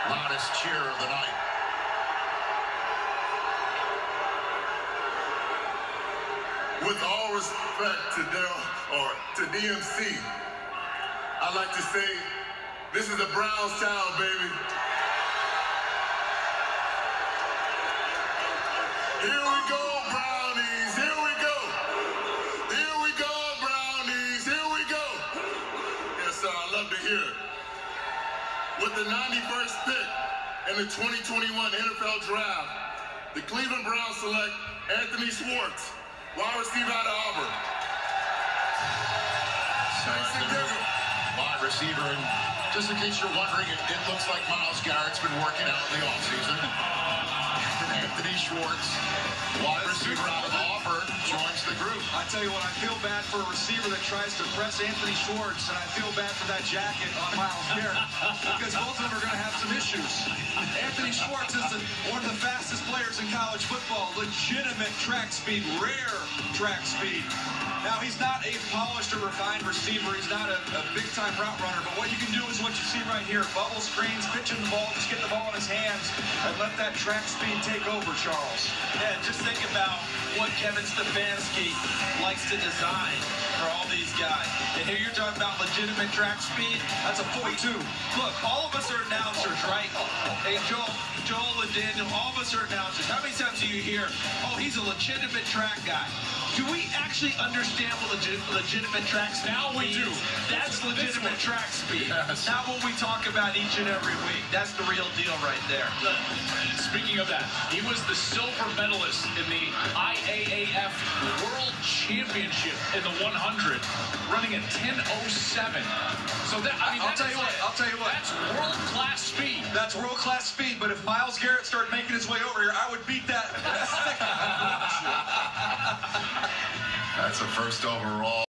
loudest cheer of the night. With all respect to DMC, I'd like to say, this is a Browns town, baby. Here we go, Brownies, here we go. Here we go, Brownies, here we go. Yes, sir, I love to hear it. With the 91st pick in the 2021 NFL Draft, the Cleveland Browns select Anthony Schwartz, wide receiver out of Auburn. Wide receiver, and just in case you're wondering, it looks like Myles Garrett's been working out in the offseason. Anthony Schwartz, wide receiver out of Auburn, joins the group. I tell you what, I feel bad for a receiver that tries to press Anthony Schwartz, and I feel bad for that jacket on Myles Garrett, because both of them are going to have some issues. Anthony Schwartz is one of the fastest players in college football, legitimate track speed, rare track speed. Now, he's not a polished or refined receiver. He's not a big-time route runner, but what you can do is what you see right here. Bubble screens, pitching the ball, just get the ball in his hands, and let that track speed take over, Charles. Yeah, just think about what Kevin Stefanski likes to design for all these guys. And here you're talking about legitimate track speed. That's a 42. Look, all of us are announcers, right? Hey, Joel and Daniel, all of us are announcers. How many times do you hear, oh, he's a legitimate track guy? Do we actually understand what legitimate track speed Now we means? do. That's legitimate track speed. Yes. Not what we talk about each and every week. That's the real deal right there. Speaking of that, he was the silver medalist in the IAAF World Championship in the 100, running at 10:07. So that, I mean, I'll tell you what. That's world-class speed. That's world-class speed, but if Myles Garrett started making his way over here, I would beat that. That's a first overall.